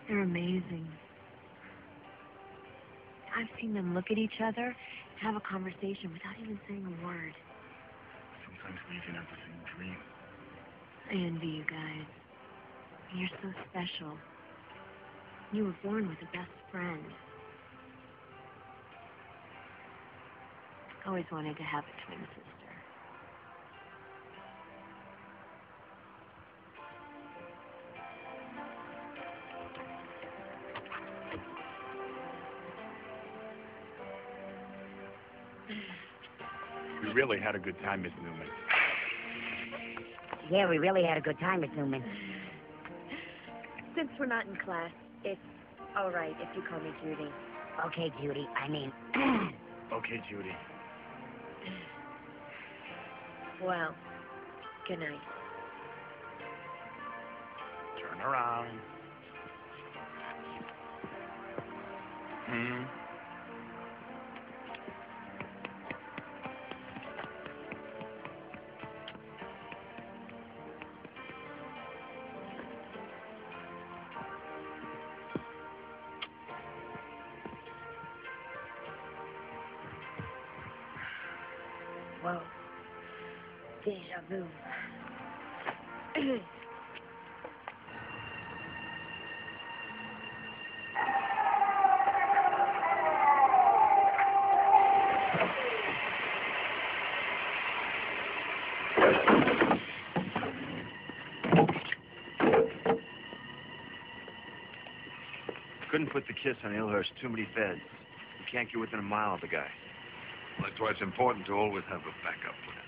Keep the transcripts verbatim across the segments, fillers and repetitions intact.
They're amazing. I've seen them look at each other and have a conversation without even saying a word. Sometimes we even have the same dream. I envy you guys. You're so special. You were born with a best friend. I always wanted to have a twin sister. We really had a good time, Miss Newman. Yeah, we really had a good time, Miss Newman. Since we're not in class, it's all right if you call me Judy. Okay, Judy. I mean... Okay, Judy. Well, good night. Turn around. Hmm? Whoa. Deja vu. Couldn't put the kiss on Ilhurst. Too many feds. You can't get within a mile of the guy. Well, that's why it's important to always have a backup plan.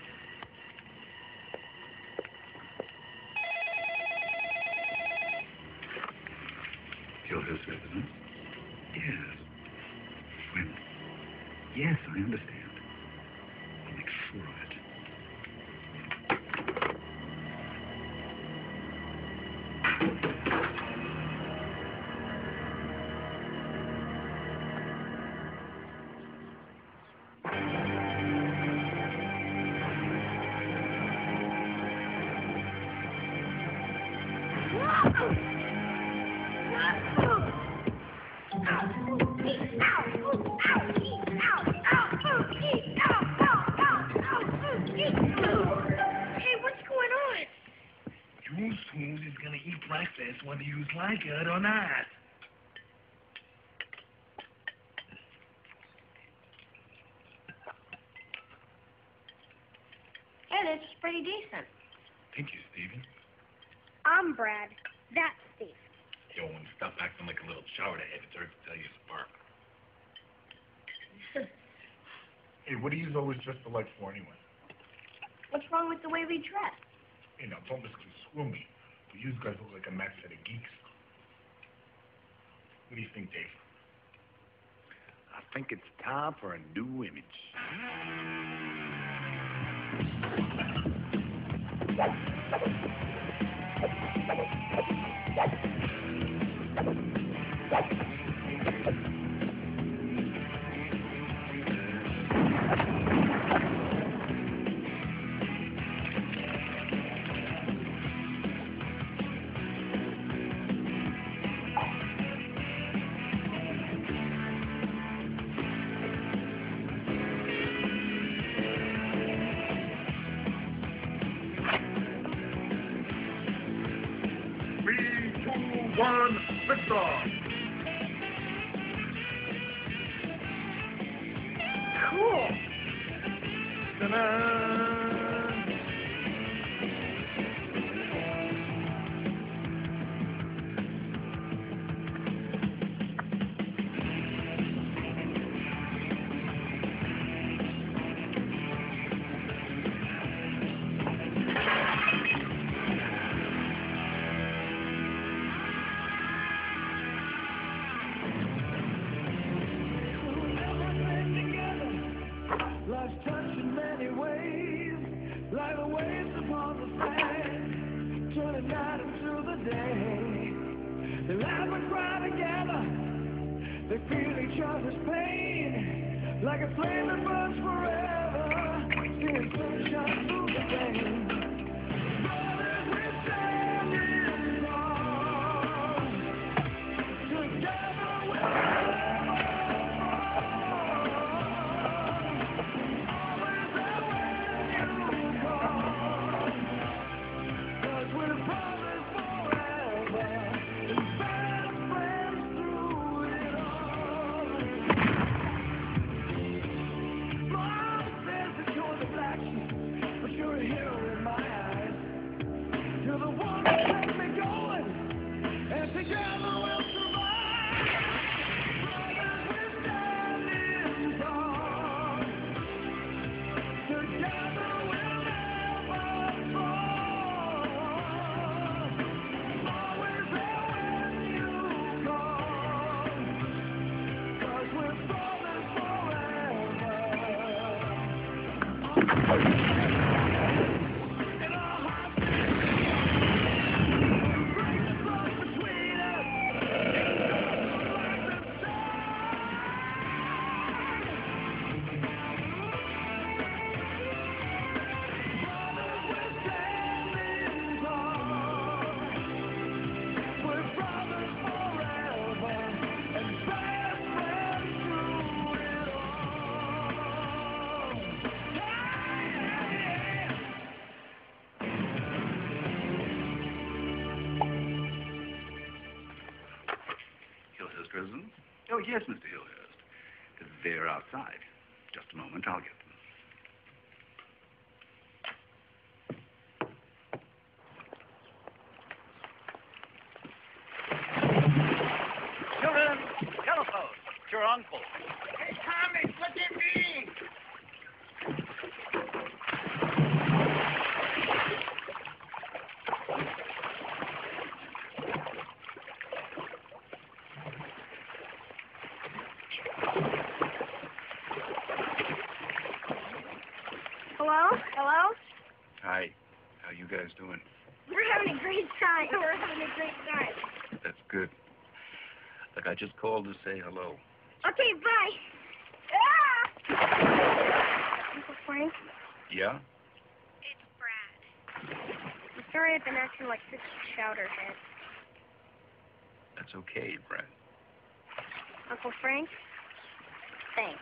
Kill his residence? Yes. When? Yes, I understand. I'll make sure of it. Whether you like it or not. Hey, this is pretty decent. Thank you, Stephen. I'm Brad. That's Steve. Yo, when you stop acting like a little chowderhead, it's hard to tell you apart. Hey, what do you always dress alike for anyway? What's wrong with the way we dress? You know, don't misconstrue me. But you guys look like a match set of geeks. What do you think, Dave? I think it's time for a new image. One, lift off. Cool. Ta-da! Life's touched in many ways, like the waves upon the sand, turning night into the day. They laugh and cry together, they feel each other's pain, like a flame that burns forever, seeing sunshine through the rain. Brothers, we stand in arms, Together we'll survive. Brothers, we're standing tall. Together we'll never fall. Always there when you call. 'Cause we're brothers forever. In our hearts, break the cross between us. Like the sun. Brothers, we're standing tall. We're brothers forever and best friends through it all. Hillhurst residence? Oh, yes, Mister Hillhurst. They're outside. Just a moment, I'll get them. Children, telephone. It's your uncle. Hey, Tommy, look at me! Hello? Hello? Hi. How you guys doing? We're having a great time. We're having a great time. That's good. Look, I just called to say hello. Okay, bye. Ah! Uncle Frank, Yeah? it's Brad. I'm sorry I've been acting like such a chowderhead. That's okay, Brad. Uncle Frank, thanks.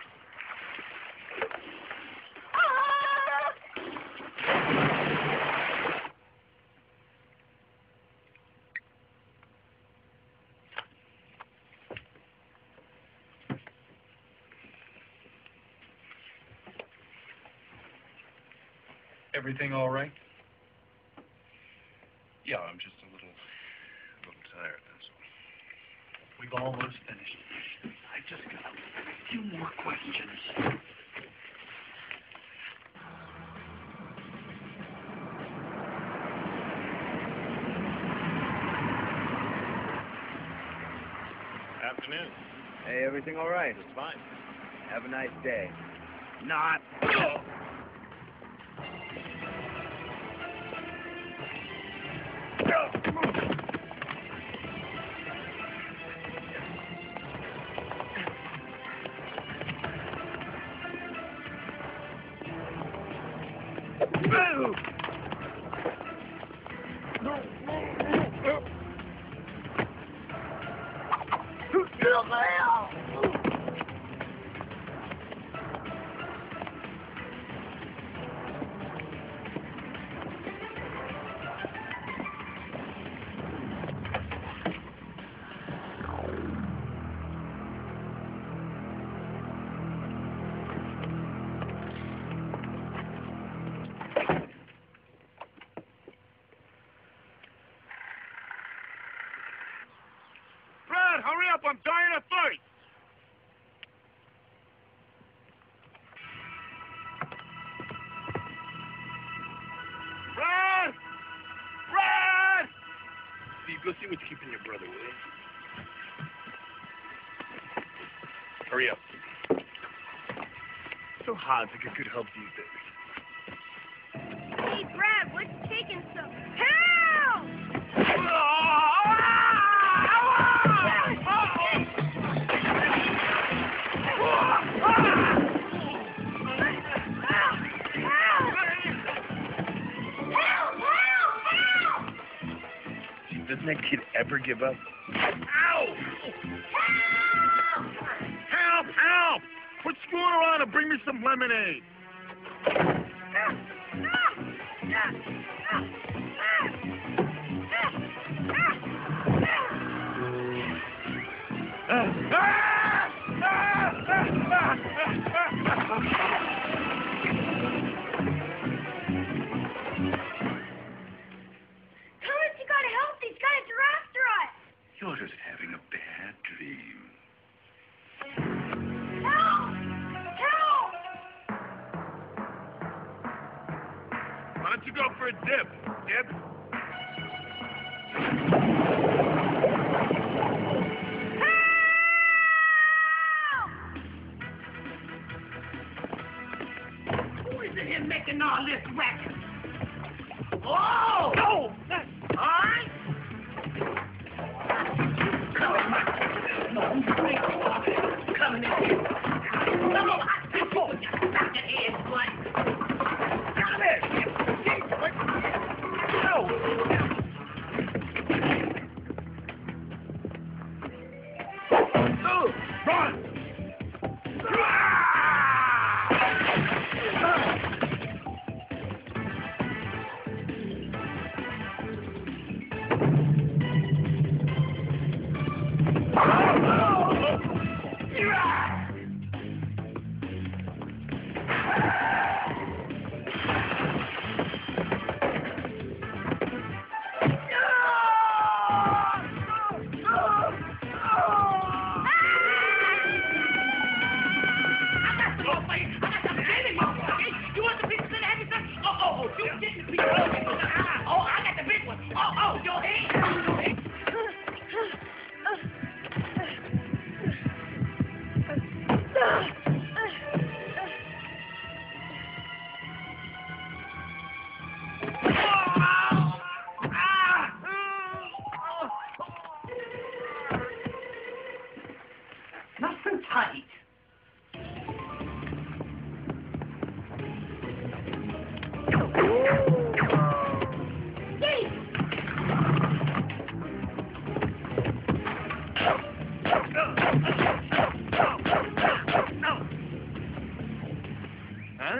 Everything all right? Yeah, I'm just a little, a little tired, that's all. We've almost finished. I just got a few more questions. Afternoon. Hey, everything all right? Just fine. Have a nice day. Not. Brad, hurry up! I'm dying of thirst! Brad! Brad! Steve, go see what's keeping your brother, will you? Hurry up. So hard to get good help these days. Hey, Brad, what's taking so... Help! Gee, doesn't that kid ever give up? Ow! Help! Help! Quit screwing around and bring me some lemonade. Thomas, you gotta help. These guys are after us. Hillhurst, Gibbs. Who is it here making all this racket? Oh! No! All right? Come in, my no, you ain't coming in here. Come on, I see you with your socket head, boy. Come here. No. Run! Nothing tight. Huh?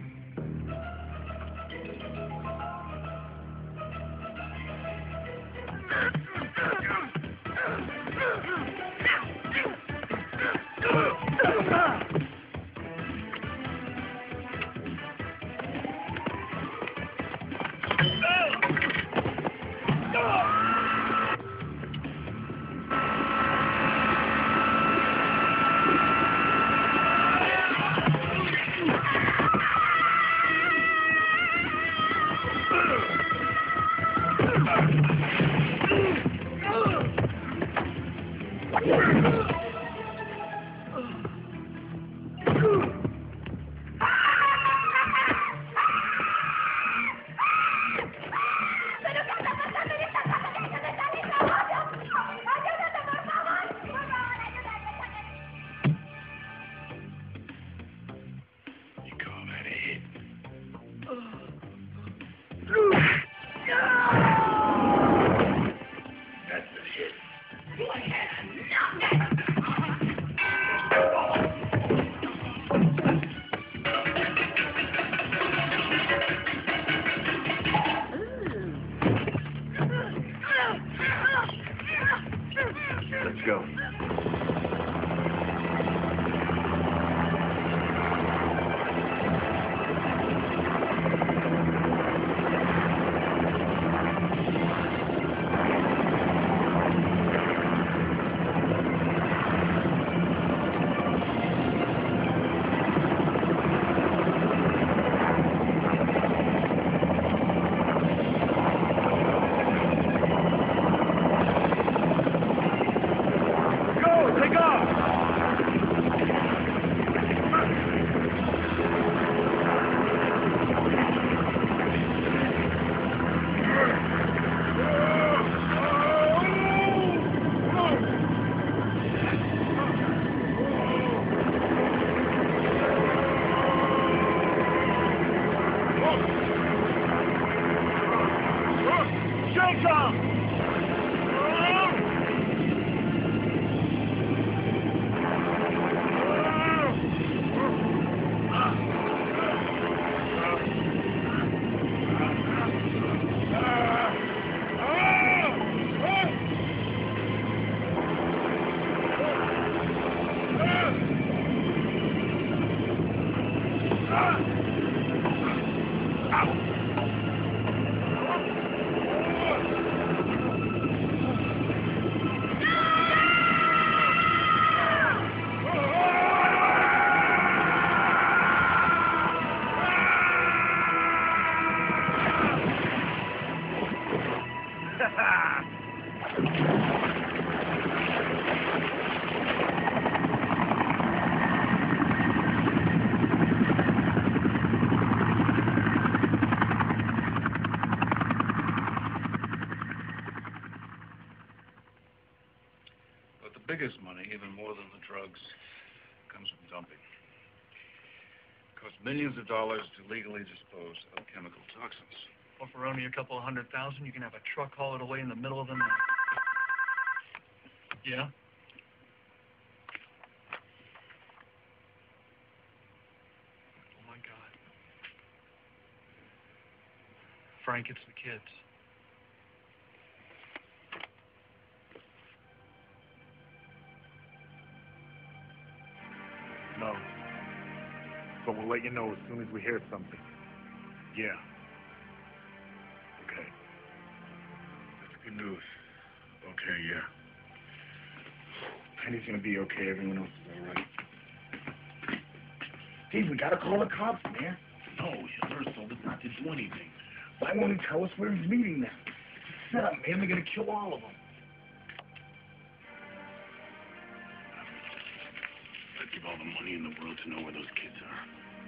Let's go. But the biggest money, even more than the drugs, comes from dumping. It costs millions of dollars to legally dispose of chemical toxins. Well, for only a couple of hundred thousand, you can have a truck haul it away in the middle of the night. Yeah? Oh, my God. Frank, it's the kids. No. But we'll let you know as soon as we hear something. Yeah. Okay. That's good news. Okay, yeah. Penny's gonna be okay. Everyone else is all right. Steve, we gotta call the cops, man. No, Hilhurst told us not to do anything. Why won't he tell us where he's meeting them? It's set up, man. They're gonna kill all of them. I'd give all the money in the world to know where those kids are.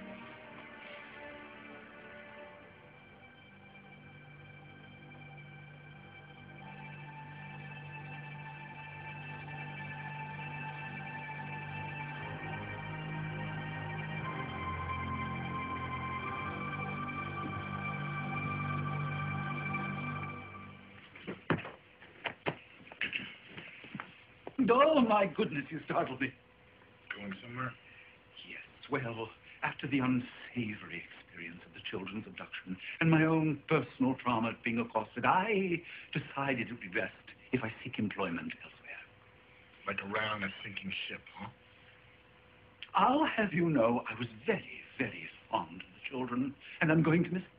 Oh, my goodness, you startled me. Going somewhere? Yes, well, after the unsavory experience of the children's abduction and my own personal trauma at being accosted, I decided it would be best if I seek employment elsewhere. Like around a sinking ship, huh? I'll have you know I was very, very fond of the children, and I'm going to miss them.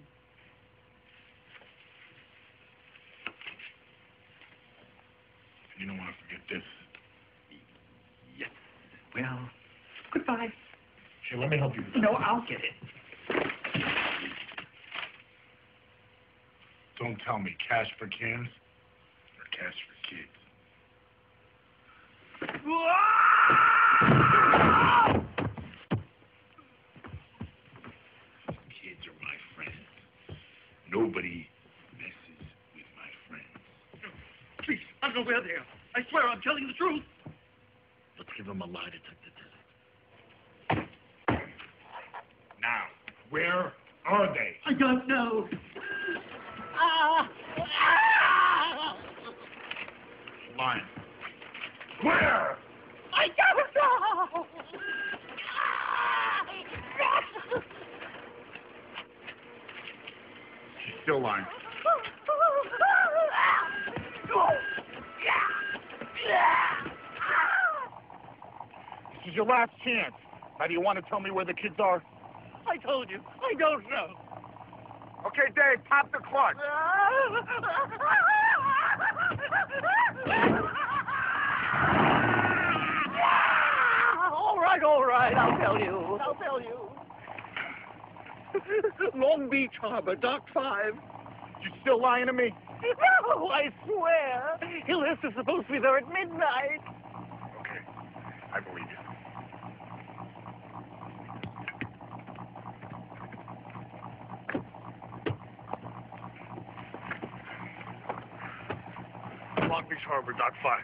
You don't want to forget this. Yes. Well, goodbye. Here, let me help you with that. No, I'll get it. Don't tell me cash for cans or cash for kids. Kids are my friends. Nobody messes with my friends. Please, I don't know where they are. I swear I'm telling the truth. Let's give them a lie detector test. Now, where are they? I don't know. Lying. Where? I don't know. She's still lying. This is your last chance. Now, do you want to tell me where the kids are? I told you. I don't know. Okay, Dave, pop the clutch. All right, all right. I'll tell you. I'll tell you. Long Beach Harbor, Dock five. You still lying to me? No, I swear. Hillhurst is supposed to be there at midnight. Okay, I believe you. Long Beach Harbor, Dock five.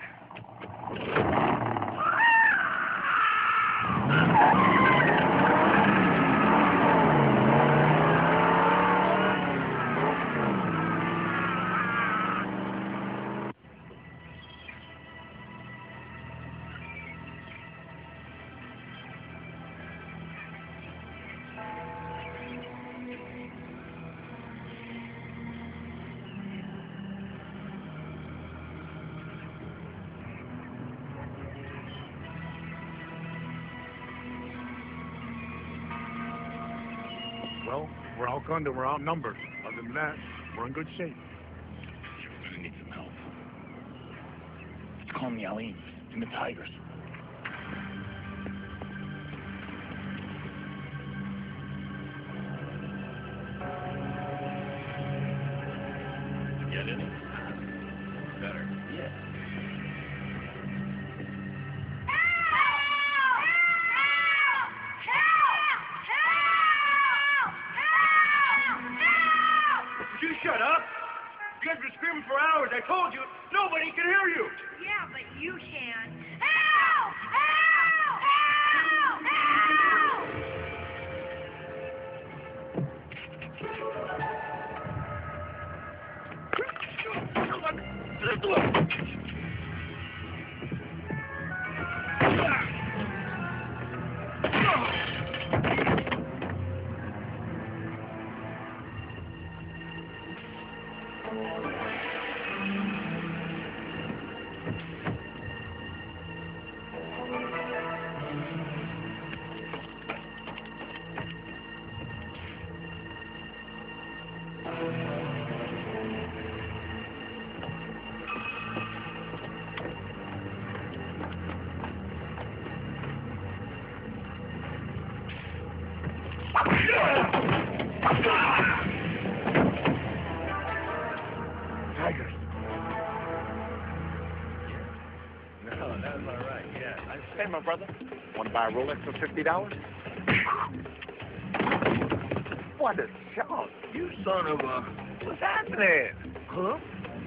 Well, we're outgunned and we're outnumbered. Other than that, we're in good shape. We're gonna need some help. Let's call them the Alines and the Tigers. Get it? screaming for hours. I told you, nobody can hear you. Yeah, but you can. Help! Help! Help! Help! Tigers. No, that's all right, yeah. Hey, my brother, want to buy a Rolex for fifty dollars? What a shot. You son of a... What's happening? Huh?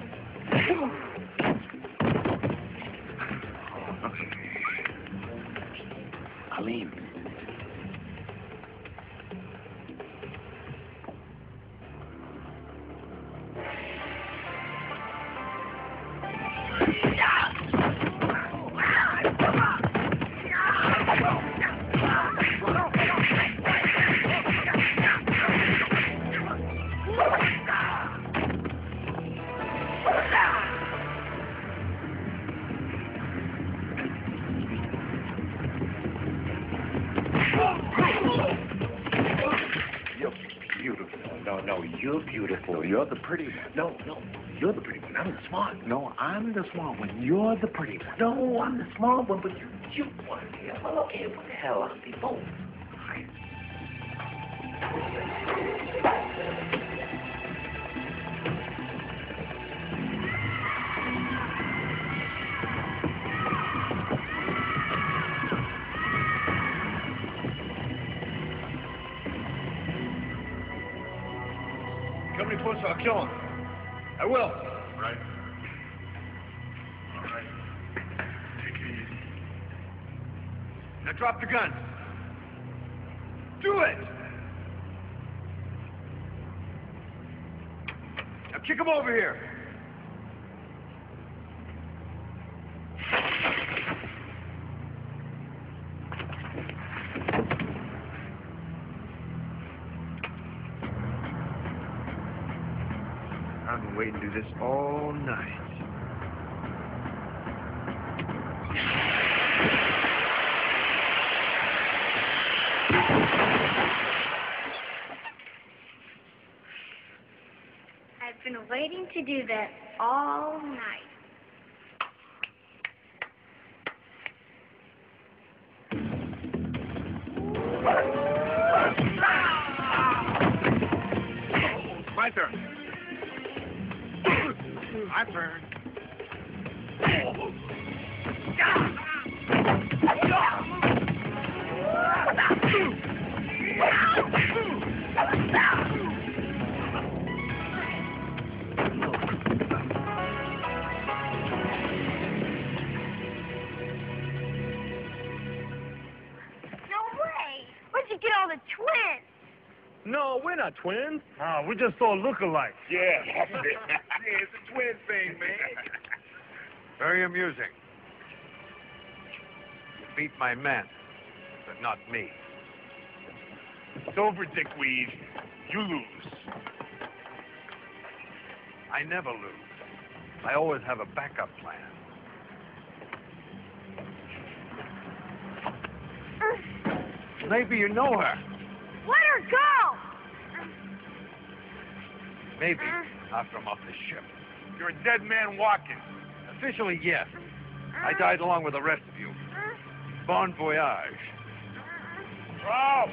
Alim. You're beautiful. No, no, you're beautiful. You're the pretty one. No, no, you're the pretty one. I'm the smart. No, I'm the smart one. You're the pretty one. No, I'm the smart one, but you're the cute one. Yeah, well, okay, what the hell? I'll be both. Come report, so I'll kill him. I will. Right. All right. Take it easy. Now drop the gun. Do it! Now kick him over here. I've been waiting to do this all night. I've been waiting to do that all night. My turn. My turn. No way! Where'd you get all the twins? No, we're not twins. Ah, we just all look alike. Yeah. Yeah, it's a twin thing, man. Very amusing. You beat my men, but not me. It's over, dickweed. You lose. I never lose. I always have a backup plan. Maybe you know her. Let her go! Maybe after I'm off the ship. You're a dead man walking. Officially, yes. I died along with the rest of you. Bon voyage. Rob!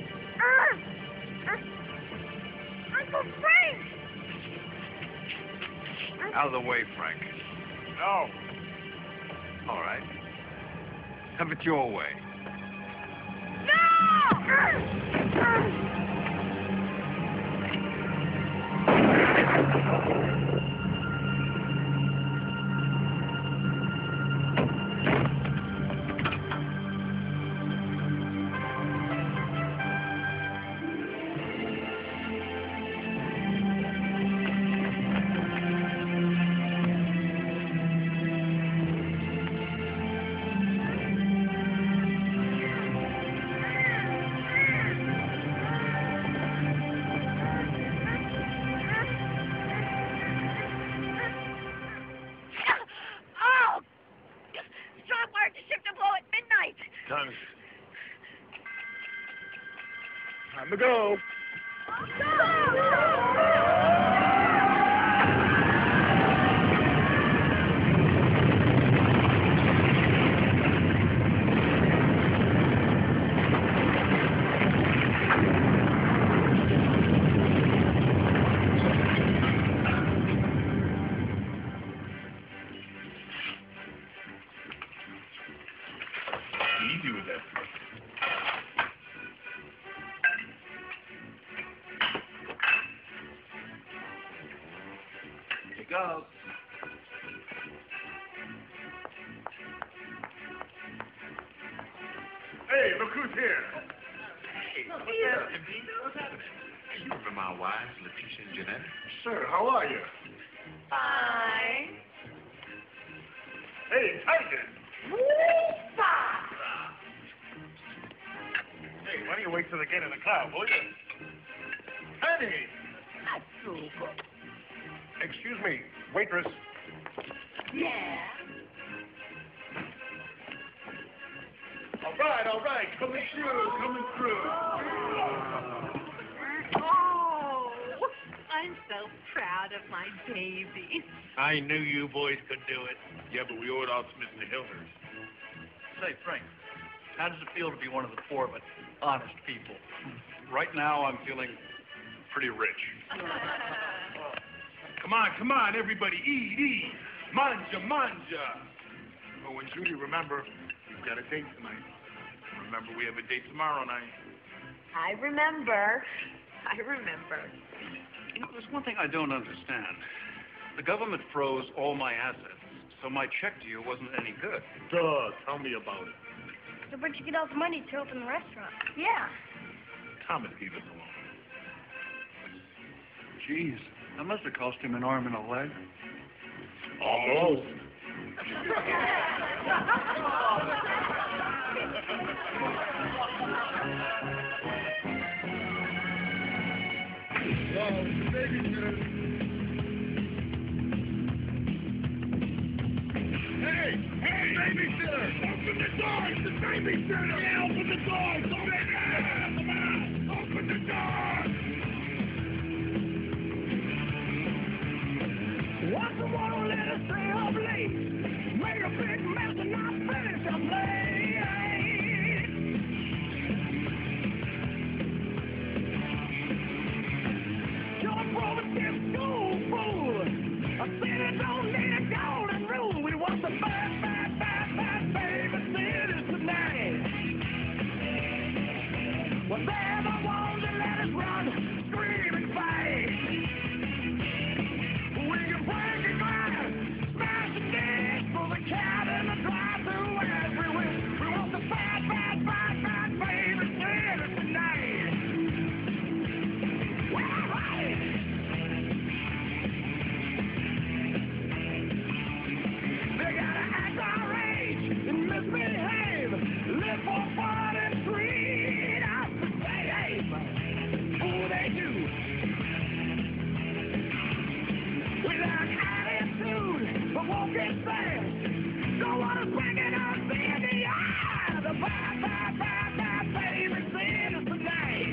Uncle Frank! Out of the way, Frank. No. All right. Have it your way. No! Time to go. Easy with that. Here goes. Hey, look who's here. Hey, what's happening, Pete? What's happening? Hey, you remember my wives, Letitia and Jeanette? Sir, how are you? Fine. Hey, Tiger. Hey, why don't you wait till they get in the car, will you? Penny! Excuse me, waitress. Yeah. All right, all right, coming through, coming through. Oh, I'm so proud of my baby. I knew you boys could do it. Yeah, but we owe it all to Mister Hilders. Say, Frank, how does it feel to be one of the poor but honest people? Right now, I'm feeling pretty rich. Come on, come on, everybody, eat, eat. Manja, manja. Oh, and Judy, remember, we've got a date tonight. Remember, we have a date tomorrow night. I remember. I remember. You know, there's one thing I don't understand. The government froze all my assets, so my check to you wasn't any good. Duh, tell me about it. So where'd you get all the money to open the restaurant? Yeah. Thomas gave us alone. Jeez, that must have cost him an arm and a leg. Almost. Wow, the babysitter. Hey, hey, babysitter! Open the door! It's the babysitter! Yeah, open the door! Open it! Come on! Open the door! What's the one let us stay up late? Made a big mess and not finished up late. Your brother gets school fool. I said it don't need a golden rule. We want the bad, bad, bad, bad babysitters tonight. Well, they're the ones that let us run, scream and fight. We can break a glass, smash a dish for the cat in the drive-thru as we wish. We want the bad, bad, bad, bad babysitters tonight. Well, right. They gotta act our age and misbehave, live for fun and treat us the same. Oh, they do. Without attitude, but won't get fast. Don't want us bringing us in the eye. The bad, bad, bad, bad babysitters tonight.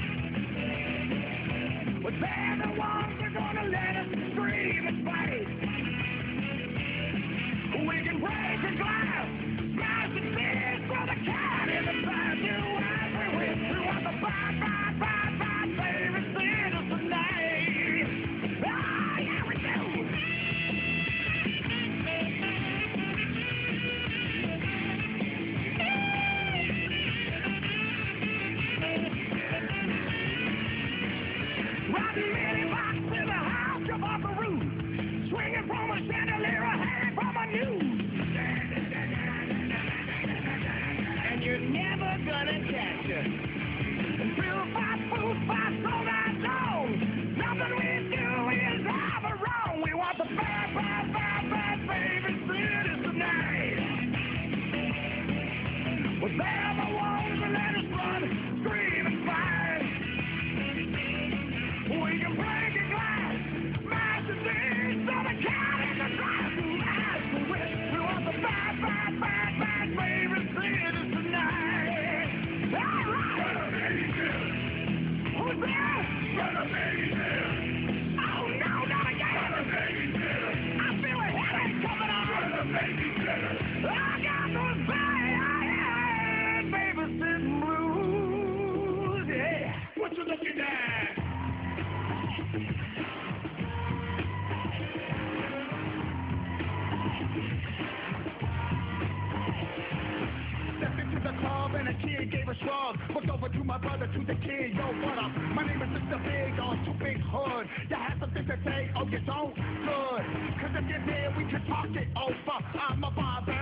But they're the ones that are gonna let us scream and fight. We can break a glass, smash the dish for the cat in the bathroom as we wish. We want the bad, bad, bad, bad babysitters tonight. Ah, yeah, we do. Riding mini box in the house, jump off the roof. Swinging from a chandelier, hanging from a noose. And you're never gonna catch us. Until fast food fights all night long. Nothing we do is ever wrong. We want the bad, bad, bad, bad babysitters tonight. Well, they're the ones that let us run, scream and fight. We can break a glass, smash the dish, so the cat in the drive-thru as we wish. kid gave a shrug. Looked over to my brother, to the kid. Yo, what up? My name is Mister Big on Two Big Hood. You have something to say? Oh, you don't? Good. Cause if you're there, we can talk it over. I'm a barber.